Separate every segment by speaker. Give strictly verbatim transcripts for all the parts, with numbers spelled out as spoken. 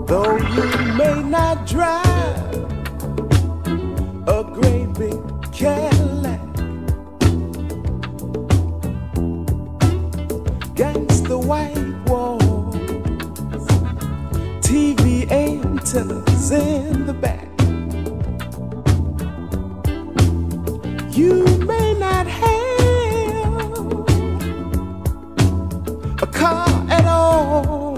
Speaker 1: Though you may not drive a great big Cadillac, against the white walls, T V antennas in the back. You may not have a car at all,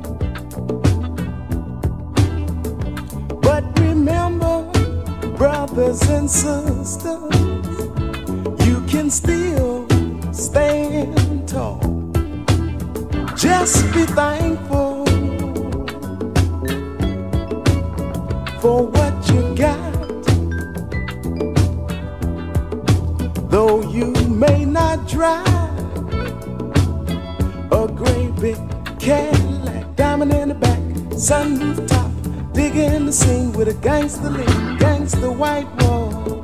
Speaker 1: but remember, brothers and sisters, you can still stand tall. Just be thankful for what you got. Though you may not drive a great big Cadillac, diamond in the back, sunroof top, digging the scene with a gangster lean, gangster white walls,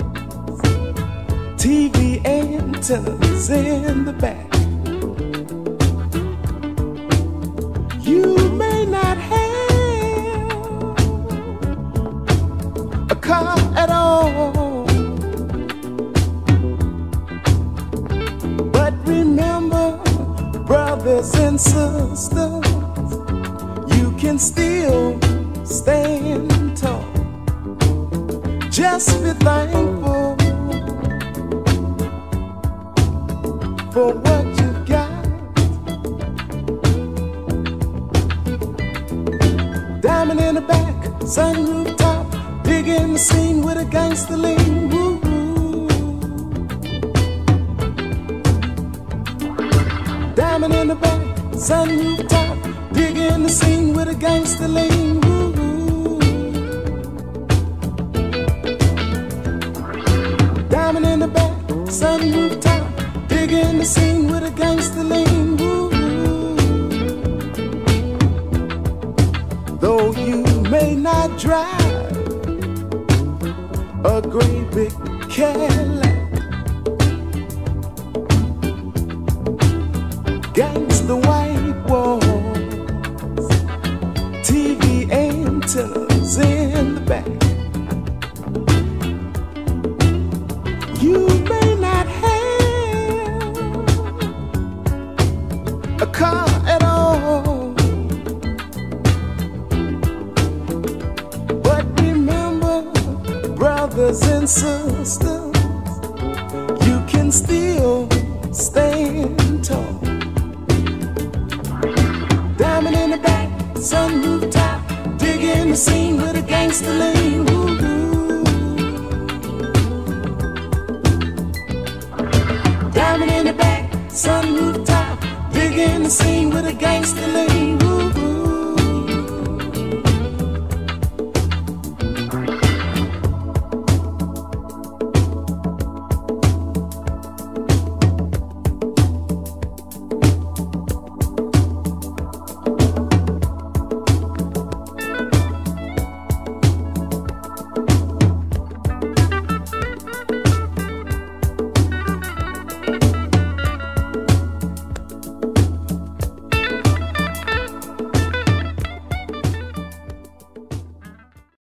Speaker 1: T V antennas in the back. You may not have a car at all, but remember, brothers and sisters, you can still stand tall. Just be thankful for what you've got. Diamond in the back, sunroof top, digging the scene with a gangster lean. Woo -hoo. Diamond in the back, sunroof top, digging the scene with a gangster lean. Woo -hoo. Diamond in the back, sunroof top, digging the scene with a gangster lean. Woo -hoo. Though you may not drive a great big Cadillac, gangsta white walls, T V antennas in the back. You may not have a car at all, but remember, brothers and sisters, you can still stand tall. Diamond in the back, sunroof top, digging the scene with a gangster lean. Woo-hoo. Diamond in the back, sunroof top, digging the scene with a gangster lean. Woo-hoo.